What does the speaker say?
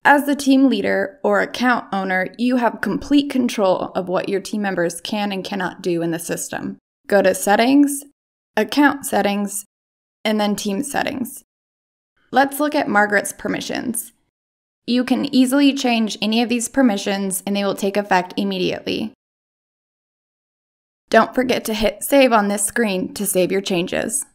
As the team leader or account owner, you have complete control of what your team members can and cannot do in the system. Go to Settings, Account Settings, and then Team Settings. Let's look at Margaret's permissions. You can easily change any of these permissions and they will take effect immediately. Don't forget to hit Save on this screen to save your changes.